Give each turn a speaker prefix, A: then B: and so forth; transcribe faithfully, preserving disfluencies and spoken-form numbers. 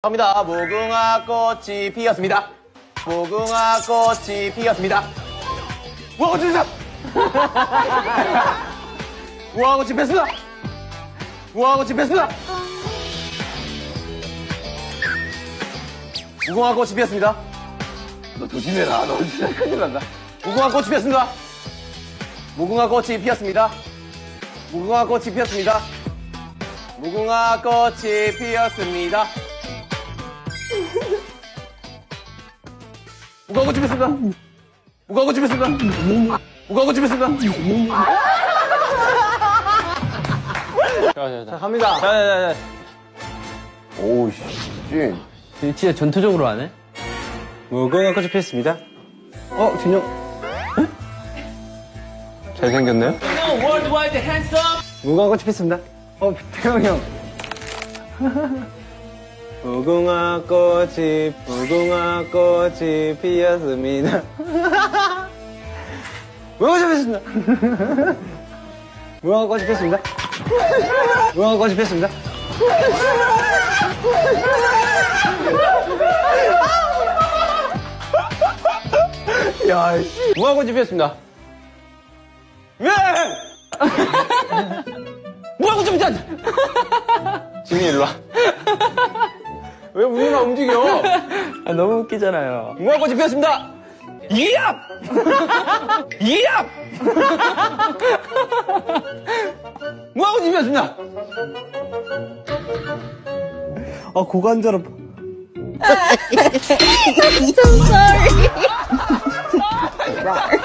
A: 갑니다. 무궁화 꽃이 피었습니다. 무궁화 꽃이 피었습니다. 무궁화 꽃이 피었습니다. 무궁화 꽃이 피었습니다. 무궁화 꽃이 피었습니다. 무궁화 꽃이 피었습니다. 너 조심해라. 너 진짜 큰일 난다. 무궁화 꽃이 피었습니다. 무궁화 꽃이 피었습니다. 무궁화 꽃이 피었습니다. 무궁화 꽃이 피었습니다. 무궁화 꽃이 피었습니다. 무궁화 꽃이 피었습니다. 무궁화 꽃이 피었습니다. 자, 자, 갑니다. 자, 자, 자. 오우, 씨.
B: 진짜 전투적으로 하네?
A: 무궁화 꽃이 피었습니다. 어, 진영. 잘생겼네요?
B: 월드와이드 핸섬!
A: 무궁화 꽃이 피었습니다. 어, 태영이 형. 무궁화 꽃이, 무궁화 꽃이 피었습니다. 무궁화 꽃이 피었습니다. 무궁화 꽃이 피었습니다. 무궁화 꽃이 피었습니다. 야, 씨. 무궁화 꽃이 피었습니다. 왜? 무궁화 꽃이 피었습니다. 진이 일로 와. 왜 우유가 움직여?
B: 아, 너무 웃기잖아요.
A: 무궁화 꽃이 피었습니다. 이압! 이압! 무궁화 꽃이 피었습니다.
B: 아, 고관절 아파.
C: I'm so sorry.